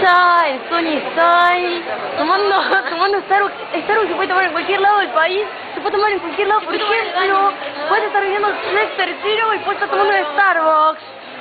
playa, en Sony Style, tomando Starbucks. Starbucks se puede tomar en cualquier lado del país, se puede tomar en cualquier lado, por ejemplo, puedes estar viviendo Shrek tercero y puedes estar tomando en Starbucks.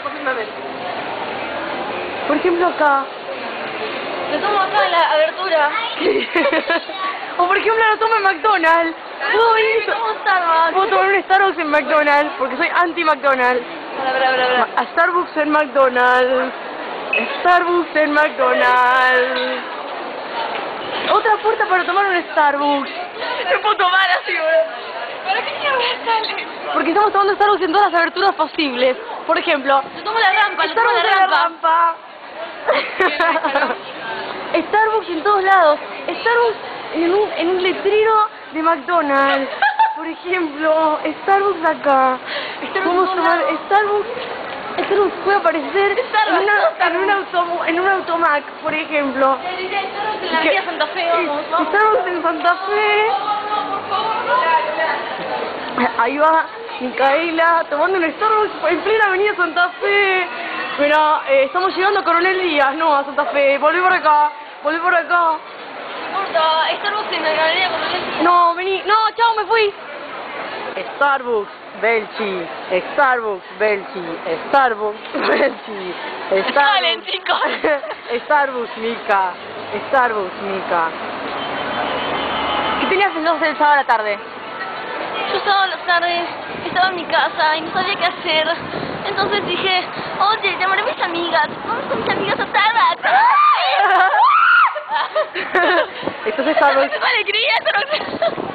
Por ejemplo acá. Lo tomo acá en la abertura. O por ejemplo lo tomo en McDonald's. Puedo tomar un Starbucks en McDonald's porque soy anti-McDonald's. A Starbucks en McDonald's. Starbucks en McDonald's. Otra puerta para tomar un Starbucks. Me puedo tomar así, boludo. ¿Para qué mierda sale? Porque estamos tomando Starbucks en todas las aberturas posibles. Por ejemplo, Yo tomo la rampa, yo tomo Starbucks la en la rampa. rampa. Starbucks en todos lados. Starbucks en un letrero de McDonald's. Por ejemplo, Starbucks acá. Vamos a tomar Starbucks puede aparecer en un automac, por ejemplo. Starbucks en la avenida Santa Fe, vamos. Starbucks en Santa Fe. Ahí va Micaela tomando un Starbucks en plena avenida Santa Fe. Pero estamos llegando a Coronel Díaz, no a Santa Fe. Volví por acá, volví por acá. No importa, Starbucks en la galería con el... No, vení, no, chao, me fui. Starbucks, Belchi, Starbucks, Belchi, Starbucks, Belchi, Salen, chicos. Starbucks, Mica, Starbucks, Mica. ¿Qué tenías pensado hacer el sábado a la tarde? Yo sábado a las tardes estaba en mi casa y no sabía qué hacer. Entonces dije, oye, llamaré a mis amigas. Vamos con mis amigas a Starbucks. Entonces Starbucks... ¡Qué alegría!